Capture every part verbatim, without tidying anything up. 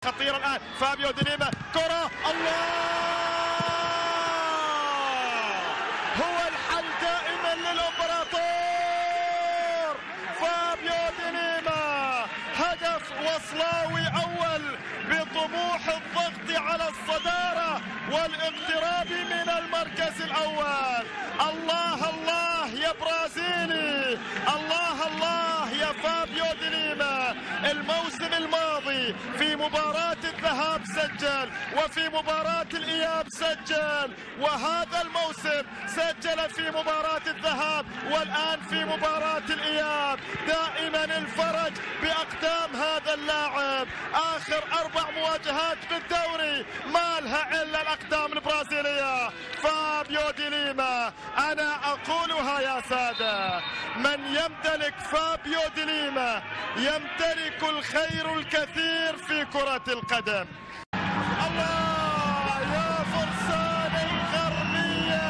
خطيرة الآن فابيو ديليما، كرة الله، هو الحل دائما للإمبراطور فابيو ديليما. هدف وصلاوي أول بطموح الضغط على الصدارة والاقتراب من المركز الأول. الله الله يا برازيلي، الله الله يا فابيو ديليما. الموسم الماضي في مباراة الذهاب سجل وفي مباراة الإياب سجل، وهذا الموسم سجل في مباراة الذهاب والآن في مباراة الإياب. دائما الفرج بأقدام هذا اللاعب. آخر أربع مواجهات في الدوري ما لها إلا الأقدام البرازيلية. فابيو ديليما، أنا أقولها يا سادة، من يمتلك فابيو ديليما يمتلك الخير الكثير في كرة القدم. الله يا فرسان الغربية،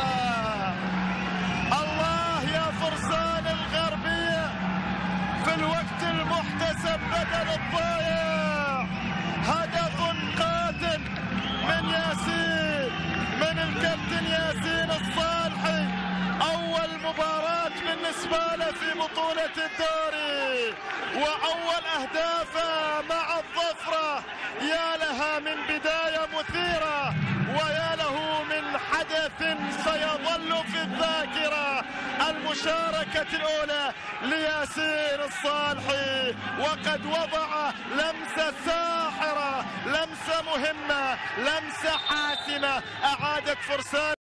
الله يا فرسان الغربية، في الوقت المحتسب بدل الضايع. هدف قاتل من ياسين، من الكابتن ياسين الصالحي. أول مباراة بالنسبة له في بطولة الدوري وأول أهدافه مع الظفرة. يا لها من بداية مثيرة ويا له من حدث سيظل في الذاكرة. المشاركة الأولى لياسين الصالحي، وقد وضع لمسة ساحرة، لمسة مهمة، لمسة حاسمة، أعادت فرسان